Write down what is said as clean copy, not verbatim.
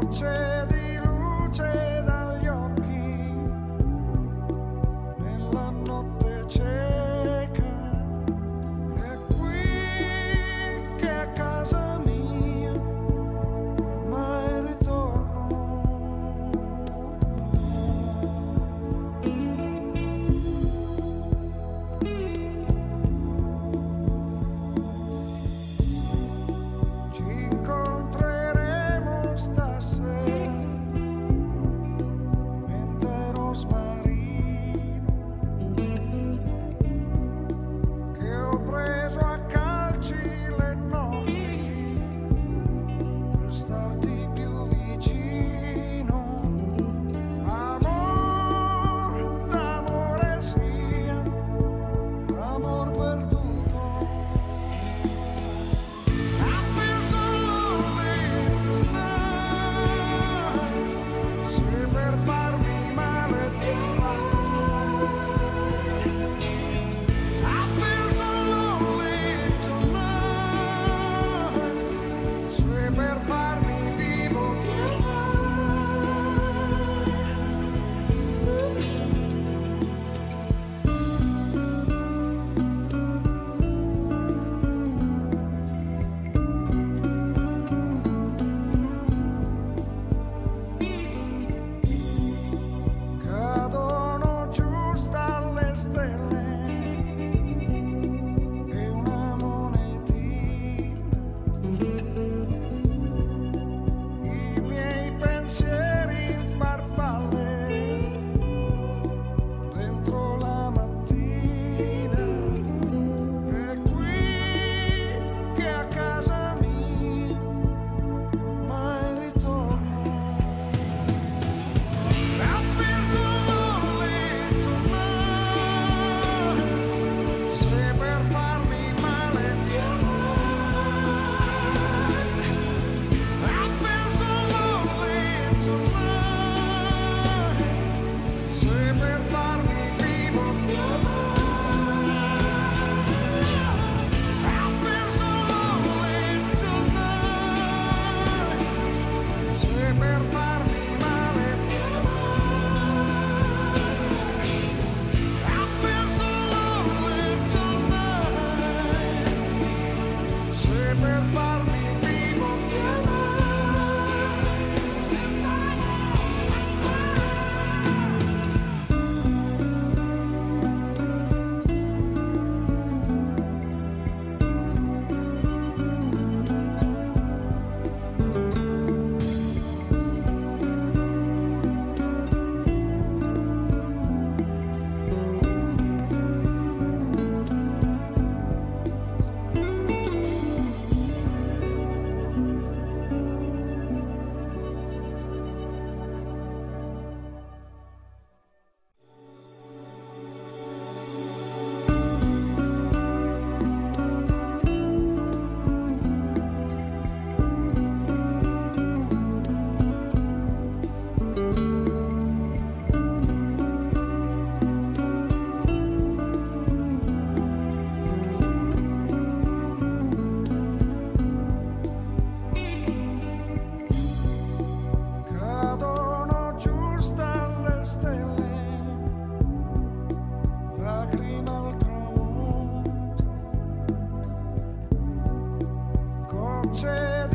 gocce di luce dagli occhi nella notte cieca. È qui che a casa mia ormai ritorno. Ci incontreremo stasera mentre rosmarino che ho preso a calci le notti per starti più vicino. Amor d'amore sia, amor perduto. I feel so lonely tonight. Se per farmi male ti amai. I feel so lonely tonight. Se per farmi vivo ti cadono giù dalle stelle e una monetina. I miei pensieri in farfalle dentro la mattina. È qui che a casa mia ormai ritorno. I feel so lonely tonight. Se per farmi male ti amai. I feel so lonely tonight. Se per farmi vivo ti amai. I feel so lonely tonight. Se per farmi male ti amai. I feel so lonely tonight. Se per farmi vivo ti amai. Cadono giù dalle stelle, lacrime al tramonto, gocce